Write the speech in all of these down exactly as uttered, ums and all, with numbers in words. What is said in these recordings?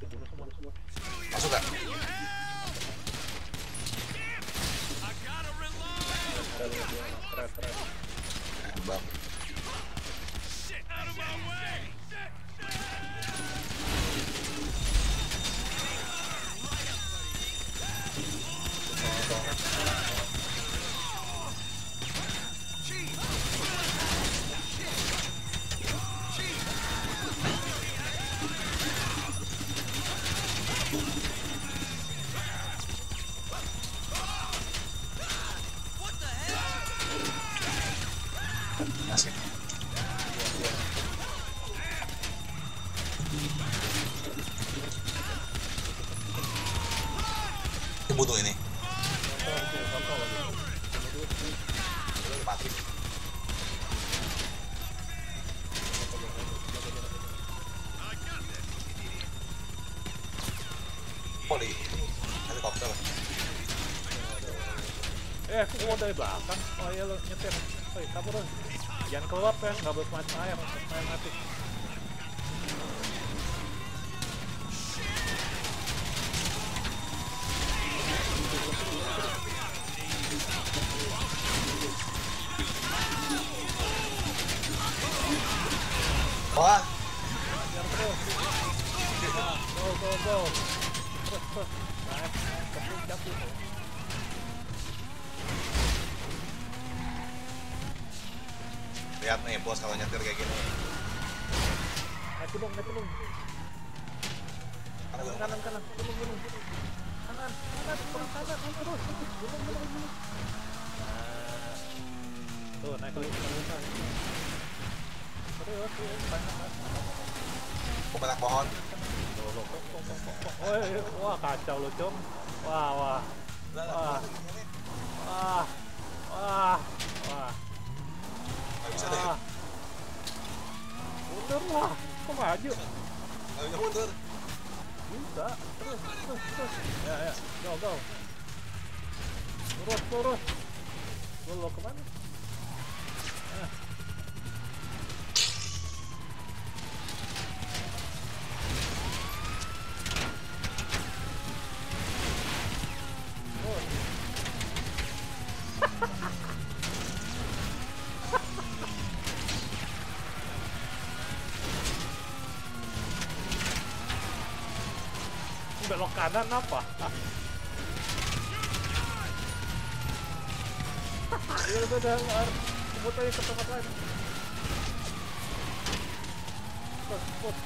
dibunuh semua. Masuk gak? Keren, keren. Nembak. Asik. Ini butuh ini. Mati. Poli. Helikopter. Eh, aku mau dari belakang. Oh iya lo nyetir. Woi, kabur lo. Jangan keluar ya, nggak boleh mati air, air mati. Wah. Biar terus. Go, go, go. Terus, terus. Naik, terus jatuh. Lihat nih bos kalau nyetir kayak gini. Naik gunung, naik gunung. Kanan, kanan, kanan. Gunung, gunung. Kanan, kanan, gunung, kanan. Terus, terus. Gunung, gunung, gunung. Nah. Tuh, naik lagi. Terus, terus. Banyak, Banyak pohon. Loh, loh, kok, kok, kok, kok, kok. Oh, iya. Wah, kacau lo, Com. Wah, wah. Wah. Wah. Wah. Wah. Gak bisa deh. Ah. Mundur lah. Kok maju? Gak bisa mundur. Bisa. Terus, terus, terus. Ya, ya. Go, go. Lurus, lurus. Lo, lo kemana? Ah. Oh. Belok kanan apa? Ya udah udah, sebut aja ke tempat lain. Put, put.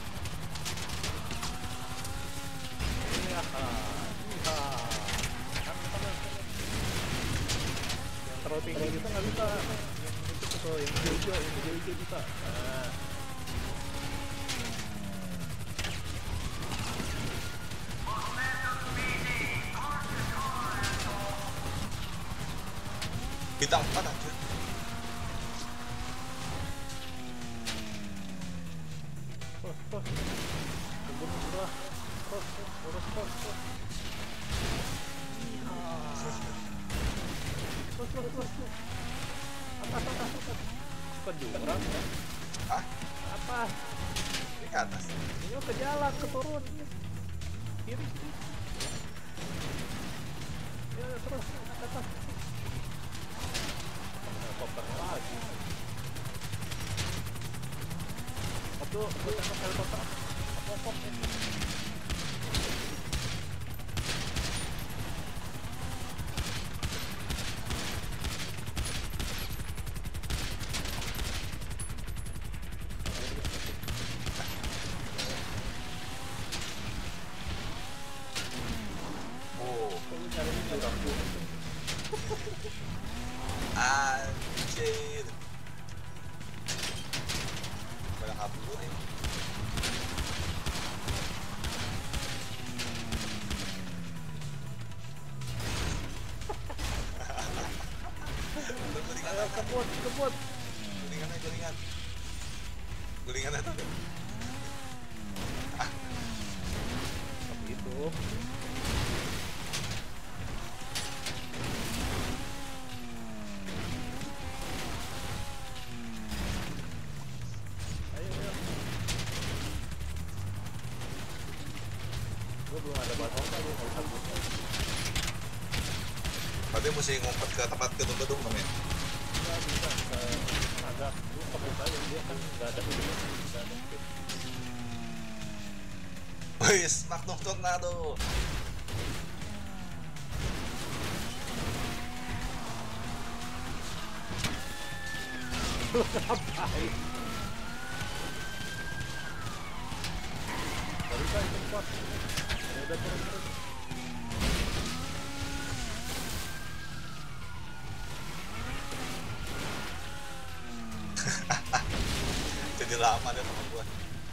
Iya, iya. Kanan, kanan, kanan. Yang terlalu tinggi gitu nggak bisa. Yang itu tuh, yang hijau, yang hijau bisa. Nah. Bintang empat anjir. Terus, terus. Tunggu sebelah. Terus, terus, terus, terus, terus. Terus, terus, terus, terus. Atas, atas, atas. Ke jurang ya? Hah? Atas. Ini ke atas. Ini ke jalan, ke turun. Kiri, kiri. Ya, terus, ke atas. Helikopter lagi. Aduh, aku tembak helikopter. Apa-apa. Oh, Kok lu nyari jurang dulu? anjir. Banyak kabur ini. Ayo kebut, kebut. Gulingan aja, gulingan. Gulingan aja. Ah, Seperti itu. Ayo, ayo. Gue belum ada batas tadi, nggak usah gue. Berarti mesti ngumpet ke tempat gedung-gedung dong ya? Nggak bisa, ke agak lu kebut aja, dia kan nggak ada video, nggak ada speed. Wih, Magnum Tornado. Lu ngapain? Gak bisa itu kuat. Ya udah turun-turun. Jadi lama deh sama gua.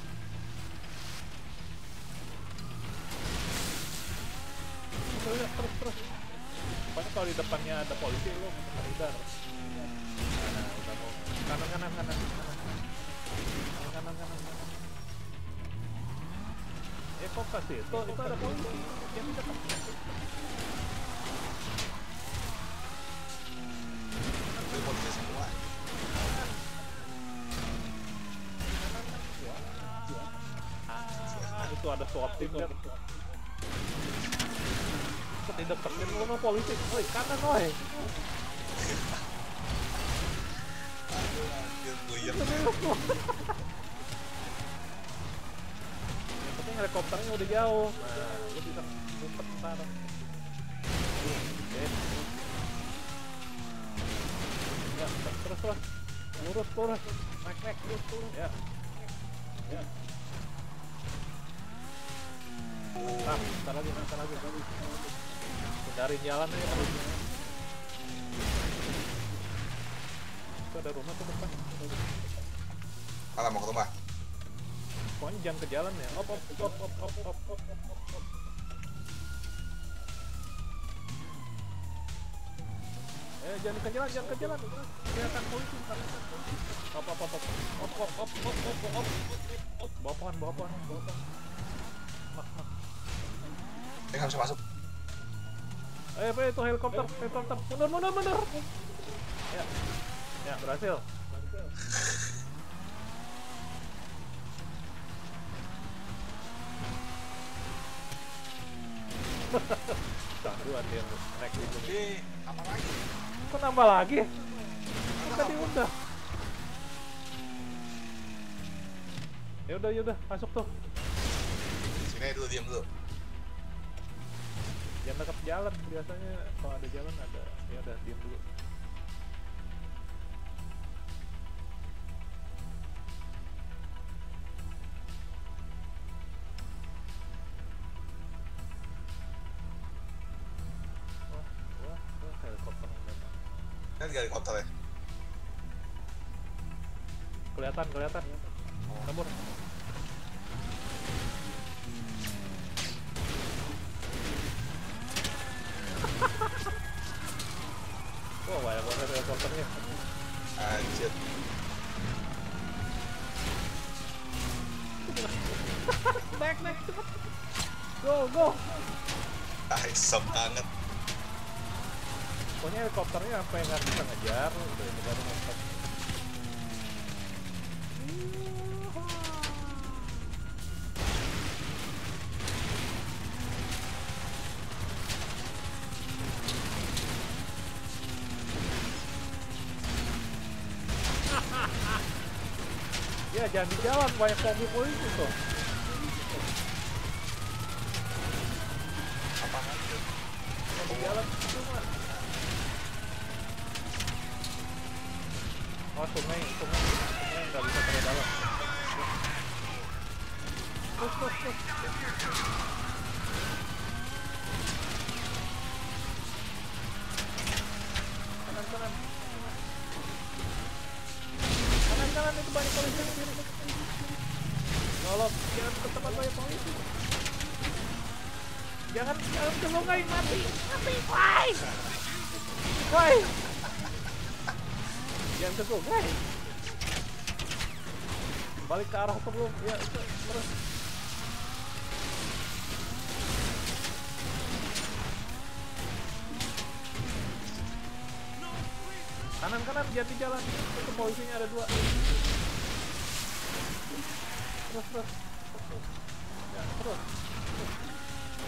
Terus, terus, terus. Pokoknya kalau di depannya ada polisi, lu menghindar. Nah, udah mau kanan, kanan, kanan, kanan, kanan, kanan, kanan. Eh, kok kasih? Itu, itu ada polisi. Yang dekat. Itu polisi semua. Ah, itu ada SWAT team kan. Tidak terkena lu sama polisi. Woi, kanan woi. Anjir, buyem. Yang penting helikopternya udah jauh. Nah, lu bisa ngumpet ntar. Oke. Ya, terus terus. Lurus lurus. Naik naik lurus lurus. Ya. Ya. Nah, ntar lagi, ntar lagi, ntar lagi. Hindarin jalan aja terus. Itu ada rumah tuh depan. Malah mau ke rumah. Pokoknya jangan ke jalan ya. Op op op op op op op op op. Eh jangan ke jalan, jangan ke jalan. Kelihatan polisi, kelihatan polisi. Op op op op op op op op op op op. Bawa pohon, bawa pohon, bawa pohon. Mak mak. Eh, nggak bisa masuk. Eh, apa itu helikopter, helikopter. Mundur, mundur, mundur. Ya, ya berhasil. Berhasil. Taruhan dia naik itu. Eh, apa lagi? Kok nambah lagi? Kan tadi udah. Ya udah, ya udah, masuk tuh. Sini dulu, diam dulu. Jangan dekat jalan, biasanya kalau ada jalan ada. Ya udah, diam dulu. Wah, wah, wah, helikopter datang. Kan di helikopter ya? Kelihatan, kelihatan. Kabur. Wah, banyak banget helikopternya. Anjir. Naik, naik, cepet. Go, go. Ah, isep banget. Pokoknya helikopternya apa yang nggak bisa ngejar, udah ini baru ngejar. Ya jangan di jalan, banyak mobil polisi tuh. Apaan tuh? Kalau di jalan cuma. Oh sungai, sungai, sungai nggak bisa ke dalam. Terus, terus, terus. Kanan, kanan. Kanan, kanan itu banyak polisi di sini. Tolong, jangan ke tempat banyak polisi. Jangan, jangan ke sungai, mati, mati, why? Why? Jangan ke sungai. Balik ke arah sebelum, ya itu terus. Kanan kanan jati jalan, itu polisinya ada dua. Terus terus, ya terus. terus.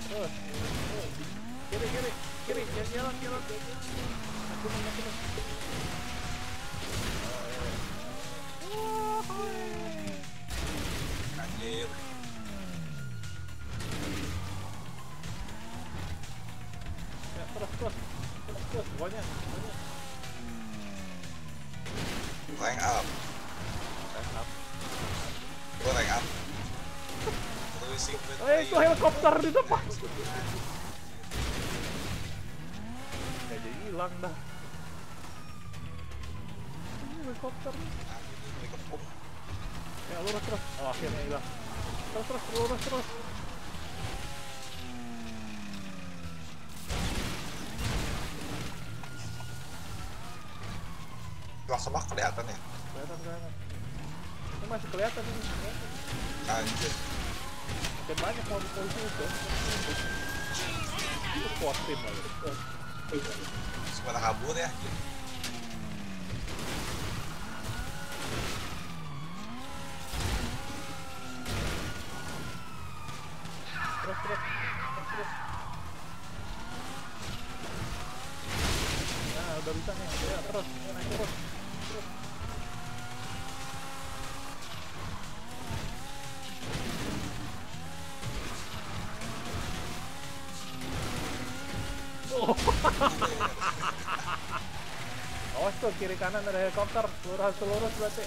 terus kiri kiri kiri jalan jalan jalan aku nunggu aku nunggu Anjir. ya terus terus terus terus banyak banyak Rank up. rank up Gua rank up. Cruising with eh itu helikopter di depan ya jadi hilang dah ini helikopter Dikepung. ya lurus terus oh akhirnya hilang terus terus lurus terus Semak kelihatan ya? kelihatan kelihatan ini masih kelihatan ini Anjir. makin banyak mobil polisi itu itu squad team lagi Sebentar kabur ya. terus terus terus terus nah udah bisa nih ya terus naik terus terus oh. Awas tuh kiri kanan ada helikopter lurus lurus berarti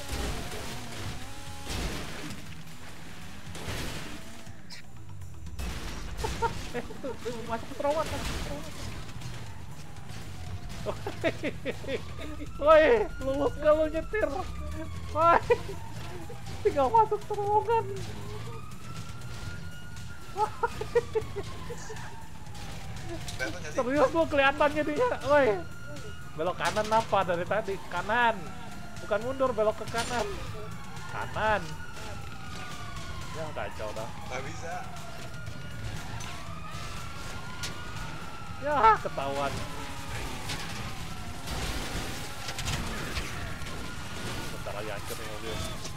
eh tuh masuk ke terowongan masuk ke terowongan woi lulus gak lu nyetir woi tinggal masuk terowongan serius lu kelihatan jadinya woi belok kanan apa dari tadi kanan bukan mundur belok ke kanan kanan ya kacau dah Gak bisa. ya ketahuan bentar lagi hancur nih mobil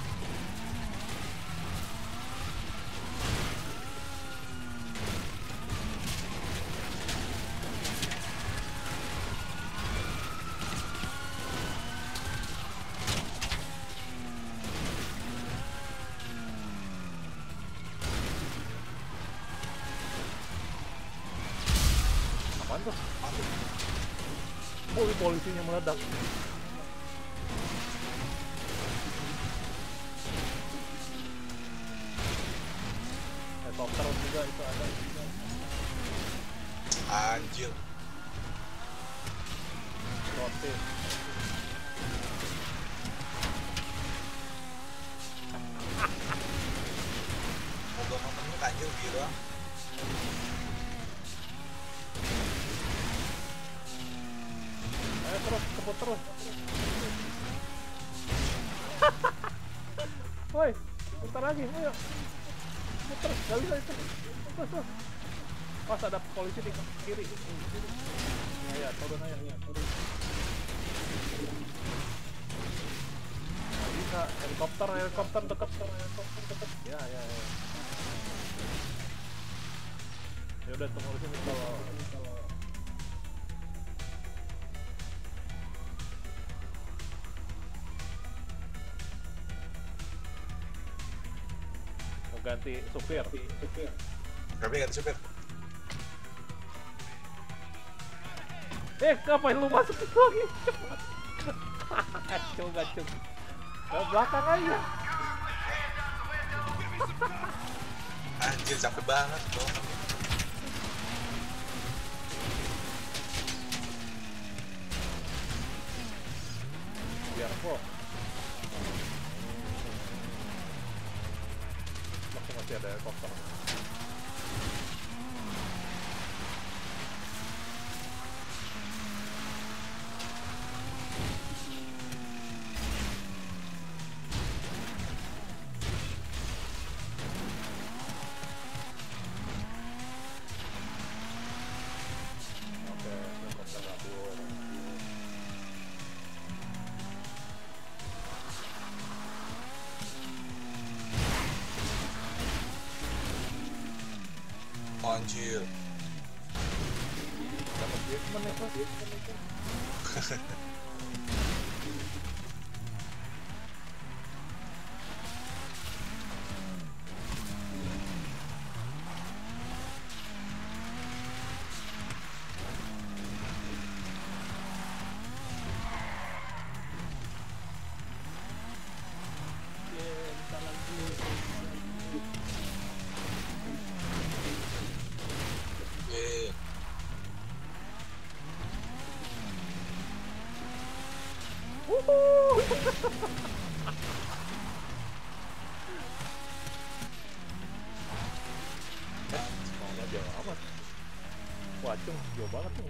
apaan tuh? Oh, ini polisinya meledak. Helikopter juga itu ada. Anjir. Rotate. Mobil motornya anjir gitu. Ayo terus, kebut terus. Woi, bentar lagi, ayo. Kebut terus, gak bisa itu. Terus, terus. Pas ada polisi di kiri. Ya, ya, turun aja, ya, turun. Gak bisa, helikopter, helikopter deket, helikopter deket. Ya, ya, ya. Ya udah, tunggu di sini kalau kalau ganti supir. supir. Tapi ganti supir. Eh, ngapain lu masuk itu lagi? Cepat. Gacung, gacung. Ke belakang aja. Anjir capek banget bro. Biar kok. Masih ada helikopter. Oke, helikopter kabur. Anjir. Dapat basement ya kok. Eh, Semuanya jauh amat. Wah, cung, jauh banget tuh.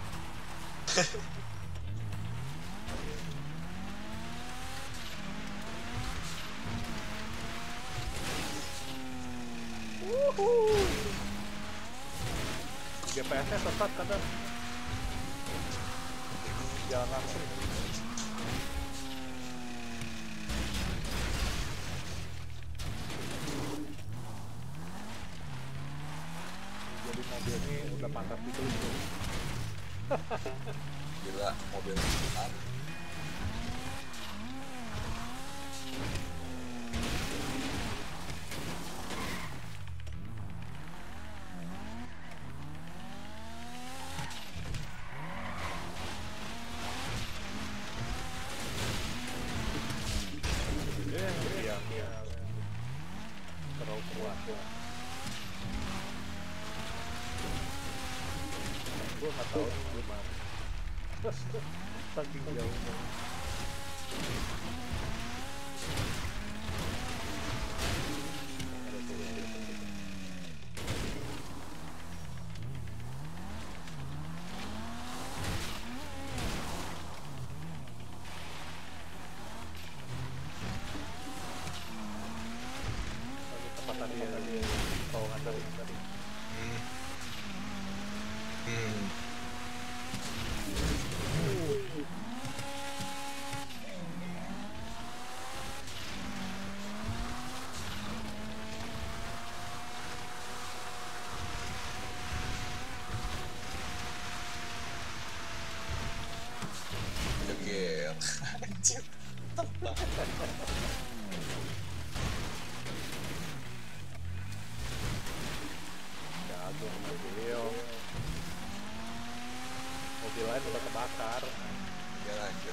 G P S-nya sesat kadang. Jalan langsung. Jadi mobil ini udah pantas dibeli. gila mobil besar. Iya, iya. Terlalu kuat ya. Gue nggak tahu nih gimana. Saking jauhnya. Tempat tadi ya, tadi terowongan tadi tadi. Hmm. Hmm. Jegel. Anjir. Jago mobil. Mobil lain udah kebakar. Ya lanjut.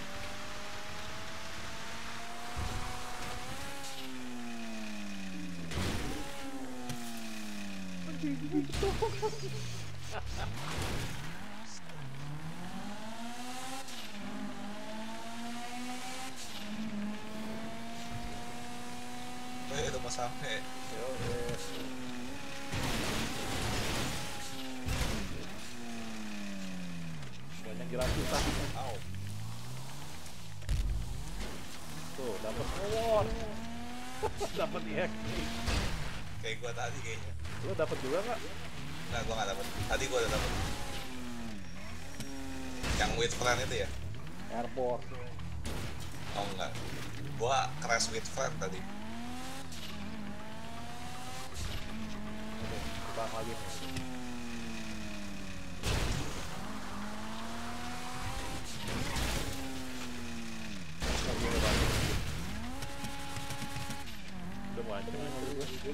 Eh, udah mau sampai. Yo, yes. Banyak gratisan. Au. Tuh, dapat award. Dapat E X P. Kayak gua tadi kayaknya. Lo dapat juga nggak? Nah, gua nggak dapet. Tadi gua udah dapet. Yang with friend itu ya? Airport. Oh enggak. Gua crash with friend tadi. Oke, bang lagi nih. Lagi nih bang. Udah mau ancam mobil gue.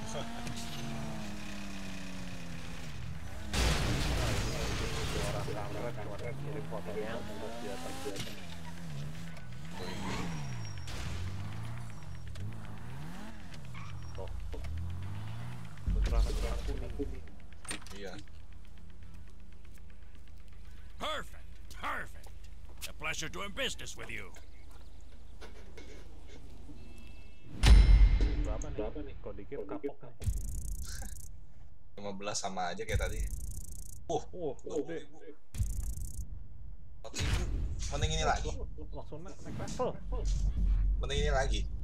Orang kamera kemarin kirim fotonya terus di atas di atas. Wih. Tuh. Beneran beneran kuning. Iya. Perfect, perfect. A pleasure doing business with you. Berapa nih? Berapa nih? Kok dikit kapok nih. lima belas sama aja kayak tadi. Uh, Uh, gede. empat ribu. Mending ini lagi. Langsung naik naik level. Mending ini lagi.